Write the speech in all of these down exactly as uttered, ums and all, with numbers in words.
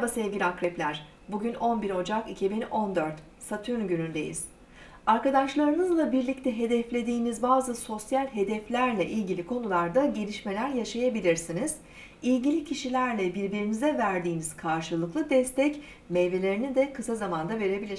Merhaba sevgili akrepler. Bugün on bir Ocak iki bin on dört, Satürn günündeyiz. Arkadaşlarınızla birlikte hedeflediğiniz bazı sosyal hedeflerle ilgili konularda gelişmeler yaşayabilirsiniz. İlgili kişilerle birbirinize verdiğiniz karşılıklı destek meyvelerini de kısa zamanda verebilir.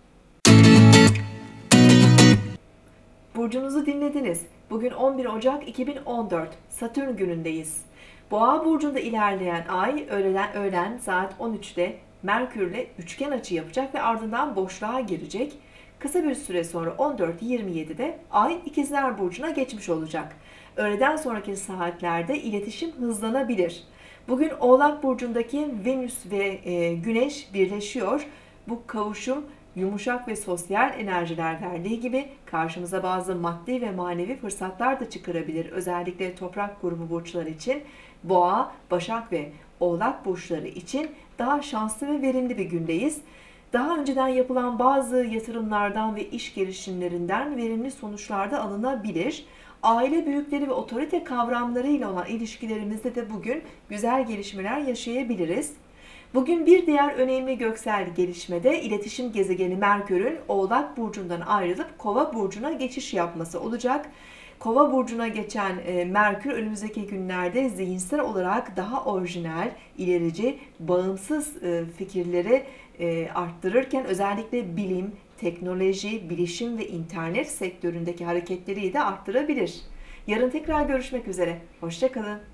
Burcunuzu dinlediniz. Bugün on bir Ocak iki bin on dört, Satürn günündeyiz. Boğa burcunda ilerleyen ay öğlen, öğlen saat on üçte Merkürle üçgen açı yapacak ve ardından boşluğa girecek. Kısa bir süre sonra on dört yirmi yedi'de ay İkizler burcuna geçmiş olacak. Öğleden sonraki saatlerde iletişim hızlanabilir. Bugün Oğlak burcundaki Venüs ve e, Güneş birleşiyor. Bu kavuşum yumuşak ve sosyal enerjiler verdiği gibi karşımıza bazı maddi ve manevi fırsatlar da çıkarabilir. Özellikle toprak grubu burçları için, Boğa, Başak ve Oğlak burçları için daha şanslı ve verimli bir gündeyiz. Daha önceden yapılan bazı yatırımlardan ve iş girişimlerinden verimli sonuçlar da alınabilir. Aile büyükleri ve otorite kavramlarıyla olan ilişkilerimizde de bugün güzel gelişmeler yaşayabiliriz. Bugün bir diğer önemli göksel gelişmede iletişim gezegeni Merkür'ün Oğlak burcundan ayrılıp Kova burcuna geçiş yapması olacak. Kova burcuna geçen Merkür önümüzdeki günlerde zihinsel olarak daha orijinal, ilerici, bağımsız fikirleri arttırırken özellikle bilim, teknoloji, bilişim ve internet sektöründeki hareketleri de arttırabilir. Yarın tekrar görüşmek üzere. Hoşça kalın.